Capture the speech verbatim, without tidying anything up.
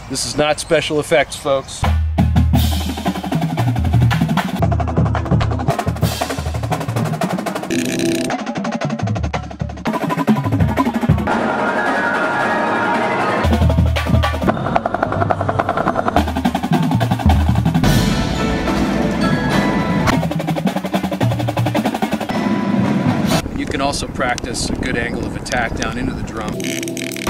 This is not special effects, folks. You can also practice a good angle of attack down into the drum.